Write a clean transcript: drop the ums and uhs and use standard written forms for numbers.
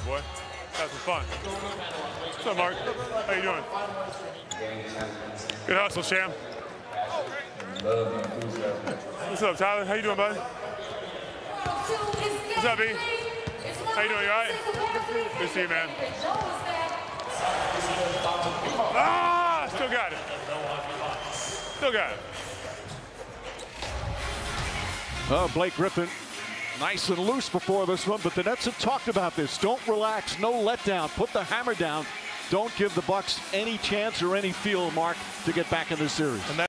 boy. Have some fun. What's up, Mark? How you doing? Good hustle, Sham. What's up, Tyler? How you doing, buddy? What's up, B? How you doing? You all right? Good to see you, man. Ah! Still got it. Still got it. Blake Griffin, nice and loose before this one, but the Nets have talked about this. Don't relax, no letdown. Put the hammer down. Don't give the Bucks any chance or any feel, Mark, to get back in this series.